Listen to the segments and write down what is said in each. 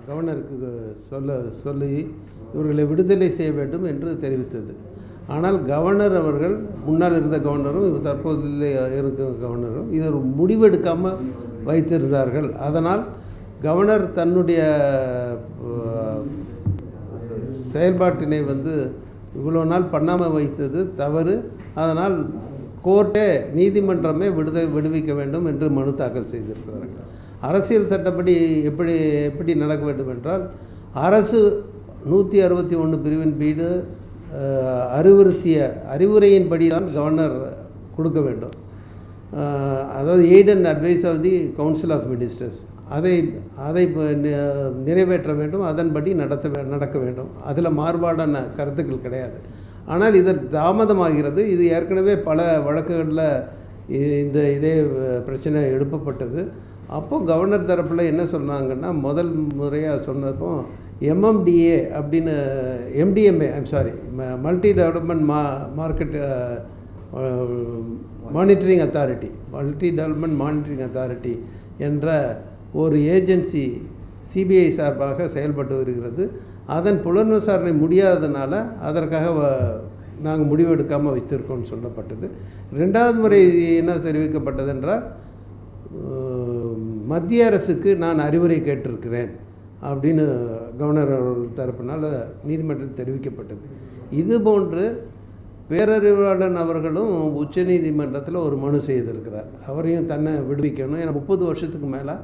கவர்னருக்கு சொல்லி இவர்களை விடுதலை செய்ய வேண்டும் என்று தெரிவித்தது. ஆனால் கவர்னர் அவர்கள், முன்னால் இருந்த கவர்னரும் தற்போது இருக்கிற கவர்னரும் இதை முடிவெடுக்காமல் வைத்திருந்தார்கள். அதனால் கவர்னர் தன்னுடைய செயல்பாட்டினை இவ்வளோ நாள் பண்ணாமல் வைத்தது தவறு. அதனால் கோர்ட்டே, நீதிமன்றமே விடுவிக்க வேண்டும் என்று மனு தாக்கல் செய்திருக்கிறார்கள். அரசியல் சட்டப்படி எப்படி நடக்க வேண்டும் என்றால், அரசு 161 பிரிவின் பீடு அறிவுறுத்திய அறிவுரையின்படி தான் கவர்னர் கொடுக்க வேண்டும். அதாவது aid and advice of the council of ministers, அதை நிறைவேற்ற வேண்டும், அதன்படி நடக்க வேண்டும். அதில் மாறுபாடான கருத்துக்கள் கிடையாது. ஆனால் இது தாமதமாகிறது. இது ஏற்கனவே பல வழக்குகளில் இதே பிரச்சனை எழுப்பப்பட்டது. அப்போது கவர்னர் தரப்பில் என்ன சொன்னாங்கன்னா, முதல் முறையாக சொன்னப்போ MMDA அப்படின்னு, MDMA multi development market monitoring authority என்ற ஒரு ஏஜென்சி CBI சார்பாக செயல்பட்டு வருகிறது. அதன் புலன் விசாரணை முடியாததுனால அதற்காக நாங்கள் முடிவெடுக்காமல் வைத்திருக்கோம்னு சொல்லப்பட்டது. ரெண்டாவது முறை என்ன தெரிவிக்கப்பட்டது என்றால், மத்திய அரசுக்கு நான் அறிவுரை கேட்டிருக்கிறேன் அப்படின்னு கவர்னர் அவர்கள் தரப்பினால் நீதிமன்றத்தில் தெரிவிக்கப்பட்டது. இதுபோன்று பேரறிவாளன் அவர்களும் உச்சநீதிமன்றத்தில் ஒரு மனு செய்திருக்கிறார். அவரையும் தன்னை விடுவிக்கணும். ஏன்னா 30 வருஷத்துக்கு மேலே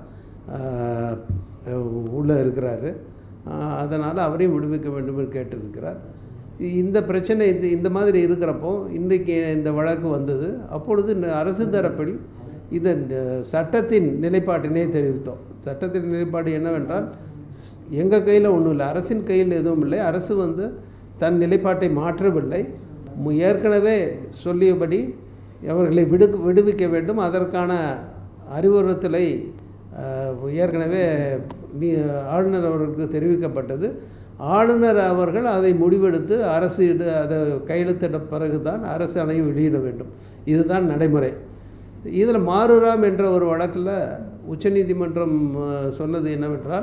உள்ளே இருக்கிறாரு. அதனால் அவரையும் விடுவிக்க வேண்டும் என்று கேட்டிருக்கிறார். இந்த பிரச்சனை இந்த மாதிரி இருக்கிறப்போ இன்றைக்கு இந்த வழக்கு வந்தது. அப்பொழுது அரசு தரப்பில் இதன் சட்டத்தின் நிலைப்பாட்டினை தெரிவித்தோம். சட்டத்தின் நிலைப்பாடு என்னவென்றால், எங்கள் கையில் ஒன்றும் இல்லை, அரசின் கையில் எதுவும் இல்லை. அரசு தன் நிலைப்பாட்டை மாற்றவில்லை. ஏற்கனவே சொல்லியபடி அவர்களை விடுவிக்க வேண்டும். அதற்கான அறிவுறுத்தலை ஏற்கனவே ஆளுநர் அவர்களுக்கு தெரிவிக்கப்பட்டது. ஆளுநர் அவர்கள் அதை முடிவெடுத்து அரசு அதை கையெழுத்திட்ட பிறகு தான் அரசாணை வெளியிட வேண்டும். இதுதான் நடைமுறை. இதில் மாறுராம் என்ற ஒரு வழக்கில் உச்சநீதிமன்றம் சொன்னது என்னவென்றால்,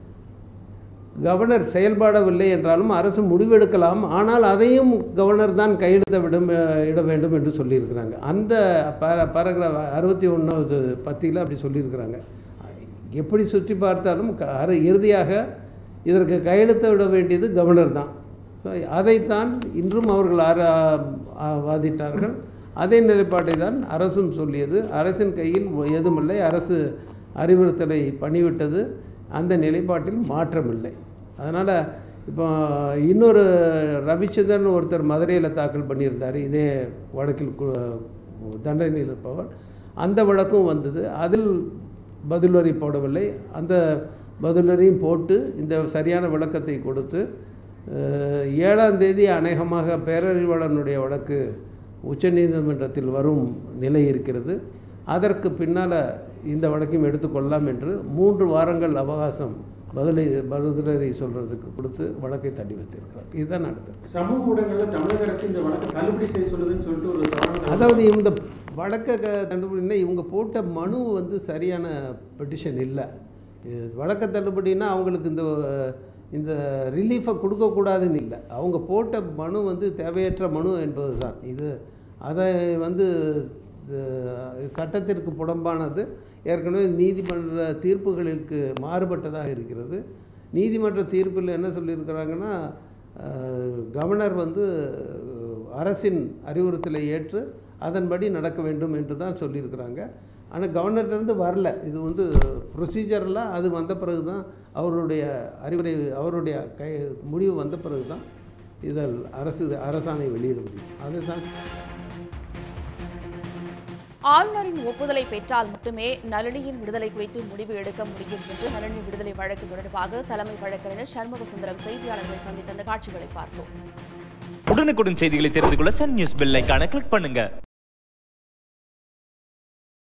கவர்னர் செயல்படவில்லை என்றாலும் அரசு முடிவெடுக்கலாம், ஆனால் அதையும் கவர்னர் தான் இட வேண்டும் என்று சொல்லியிருக்கிறாங்க. அந்த பேராகிராஃப் 61வது பத்தியில் அப்படி சொல்லியிருக்கிறாங்க. எப்படி சுற்றி பார்த்தாலும் இறுதியாக இதற்கு கையெழுத்த விட வேண்டியது கவர்னர் தான். ஸோ அதைத்தான் இன்றும் அவர்கள் வாதிட்டார்கள். அதே நிலைப்பாட்டை தான் அரசும் சொல்லியது. அரசின் கையில் எதுவுமில்லை, அரசு அறிவுறுத்தலை பண்ணிவிட்டது. அந்த நிலைப்பாட்டில் மாற்றமில்லை. அதனால் இப்போ இன்னொரு ரவிச்சந்திரன் ஒருத்தர் மதுரையில் தாக்கல் பண்ணியிருந்தார், இதே வழக்கில் தண்டனையில் இருப்பவர். அந்த வழக்கும் வந்தது. அதில் பதிலுரை போடவில்லை. அந்த பதிலுரையும் போட்டு இந்த சரியான விளக்கத்தை கொடுத்து 7ஆம் தேதி அநேகமாக பேரறிவாளனுடைய வழக்கு உச்சநீதிமன்றத்தில் வரும் நிலை இருக்கிறது. அதற்கு பின்னால் இந்த வழக்கையும் எடுத்துக்கொள்ளலாம் என்று 3 வாரங்கள் அவகாசம் பதிலுரை சொல்கிறதுக்கு கொடுத்து வழக்கை தள்ளி வைத்திருக்கிறார். இதுதான் நடந்தது. சமூக ஊடகங்களில் தமிழக அரசு இந்த வழக்கை தள்ளுபடி செய்ய சொல்லுதுன்னு சொல்லிட்டு ஒரு அதாவது இந்த வழக்கை தள்ளுபடினா இவங்க போட்ட மனு சரியான பெட்டிஷன் இல்லை. வழக்கை தள்ளுபடினா அவங்களுக்கு இந்த ரிலீஃபை கொடுக்கக்கூடாதுன்னு இல்லை. அவங்க போட்ட மனு தேவையற்ற மனு என்பது தான் இது. அதை சட்டத்திற்கு புறம்பானது. ஏற்கனவே நீதிமன்ற தீர்ப்புகளுக்கு மாறுபட்டதாக இருக்கிறது. நீதிமன்ற தீர்ப்பில் என்ன சொல்லியிருக்கிறாங்கன்னா, கவர்னர் அரசின் அறிவுறுத்தலை ஏற்று அதன்படி நடக்க வேண்டும் என்று தான் சொல்லியிருக்கிறாங்க. ஆனால் கவர்னர்லேருந்து வரல. இது ப்ரொசீஜரெலாம் அது வந்த பிறகு தான் அவருடைய முடிவு வந்த பிறகு தான் இதில் அரசாணை வெளியிட முடியும். அதுதான். ஆளுநரின் ஒப்புதலை பெற்றால் மட்டுமே நளினியின் விடுதலை குறித்து முடிவு எடுக்க முடியும் என்று நளினி விடுதலை வழக்கு தொடர்பாக தலைமை வழக்கறிஞர் சண்முக சுந்தரம் செய்தியாளர்களை சந்தித்த அந்த காட்சிகளை பார்த்தோம். உடனுக்குடன் செய்திகளை தெரிந்து கொள்ள சன் நியூஸ் பெல் ஐகானை கிளிக் பண்ணுங்க.